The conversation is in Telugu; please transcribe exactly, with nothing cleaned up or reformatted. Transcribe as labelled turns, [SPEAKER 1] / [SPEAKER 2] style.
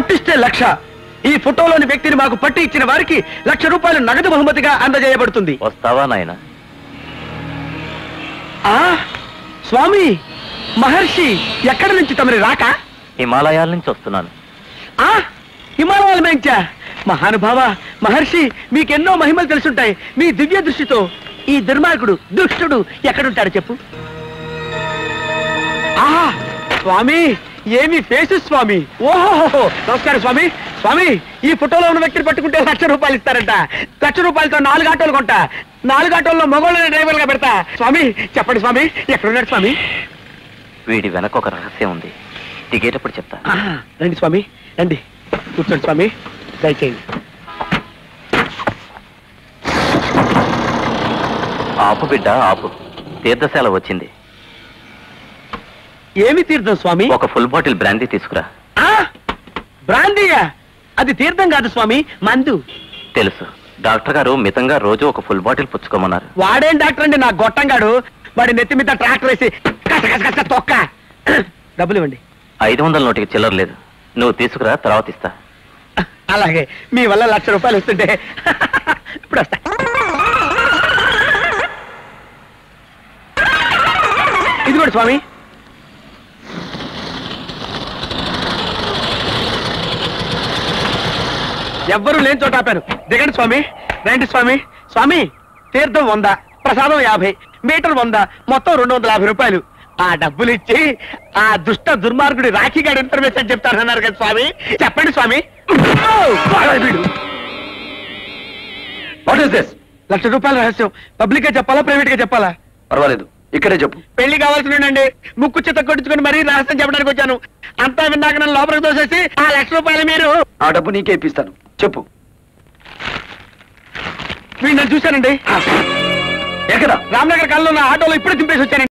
[SPEAKER 1] పట్టిస్తే లక్ష. ఈ ఫోటోలోని వ్యక్తిని మాకు పట్టి ఇచ్చిన వారికి లక్ష రూపాయలు నగదు బహుమతిగా అందజేయబడుతుంది.
[SPEAKER 2] వస్తావా నాయన?
[SPEAKER 1] ఆ స్వామి, మహర్షి ఎక్కడి నుంచి తమరి రాక?
[SPEAKER 2] హిమాలయాల నుంచి వస్తున్నాను.
[SPEAKER 1] ఆ హిమాలయాల మేంచా? మహానుభావ మహర్షి, మీకెన్నో మహిమలు తెలుసుంటాయి. మీ దివ్య దృష్టితో ఈ దుర్మార్గుడు దుష్టుడు ఎక్కడుంటాడు చెప్పు. ఆహా స్వామి, ఏమి ఫేసు స్వామి. ఓహోహో, నమస్కారం స్వామి. స్వామి, ఈ ఫోటోలో ఉన్న వ్యక్తిని పట్టుకుంటే లక్ష రూపాయలు ఇస్తారంట. లక్ష రూపాయలతో నాలుగు ఆటోలు కొంటా. నాలుగు ఆటోల్లో మగోళ్ళని డ్రైవర్ గా పెడతా. స్వామి చెప్పండి స్వామి, ఎక్కడున్నాడు స్వామి?
[SPEAKER 2] వీడి వెనక ఒక రహస్యం ఉంది, దిగేటప్పుడు చెప్తా.
[SPEAKER 1] రండి స్వామి, రండి కూర్చోండి స్వామి, దయచేయండి.
[SPEAKER 2] ఆపు బిడ్డ ఆపు, తీర్థశాల వచ్చింది.
[SPEAKER 1] ఏమి తీర్థం స్వామి?
[SPEAKER 2] ఒక ఫుల్ బాటిల్ బ్రాందీ తీసుకురా.
[SPEAKER 1] బ్రాందీయా? అది తీర్థం కాదు స్వామి, మందు.
[SPEAKER 2] తెలుసు, డాక్టర్ గారు మితంగా రోజు ఒక ఫుల్ బాటిల్ పుచ్చుకోమన్నారు.
[SPEAKER 1] వాడేం డాక్టర్ అండి, నా గొట్టంగాడు. వాడి నెత్తి మీద ట్రాక్టర్ వేసి కస కస కస తొక్క. డబ్బులు ఇవ్వండి.
[SPEAKER 2] ఐదు వందల నోటికి చిల్లర లేదు, నువ్వు తీసుకురా, తర్వాత ఇస్తా.
[SPEAKER 1] అలాగే, మీ వల్ల లక్ష రూపాయలు వస్తుంటే ఇప్పుడు వస్తా. ఇది కూడా స్వామి. ఎవ్వరూ లేని చోట ఆపాను. దిగండి స్వామి, రండి స్వామి. స్వామి, తీర్థం వంద, ప్రసాదం యాభై, మీటర్ వంద, మొత్తం రెండు వందల యాభై రూపాయలు. ఆ డబ్బులు ఇచ్చి ఆ దుష్ట దుర్మార్గుడి రాఖీగాడు ఇన్ఫర్మేషన్ చెప్తారన్నారు కదా స్వామి, చెప్పండి స్వామి. లక్ష రూపాయల రహస్యం పబ్లిక్ గా చెప్పాలా, ప్రైవేట్ గా చెప్పాలా?
[SPEAKER 3] పర్వాలేదు, ఇక్కడే చెప్పు.
[SPEAKER 1] పెళ్లి కావాల్సిందండి, ముక్కు చిత్త కొట్టించుకుని మరీ రహస్యం చెప్పడానికి వచ్చాను. అంతా విన్నాక నన్ను లోపలికి దోసేసి ఆ లక్ష రూపాయలు మీరు.
[SPEAKER 3] ఆ డబ్బు నీకే ఇప్పిస్తాను, చెప్పు.
[SPEAKER 1] మీరు నన్ను చూశానండి,
[SPEAKER 3] ఎక్కడ?
[SPEAKER 1] రామ్నగర్ కాలంలో నా ఆటోలో ఇప్పుడే దింపేసి వచ్చానండి.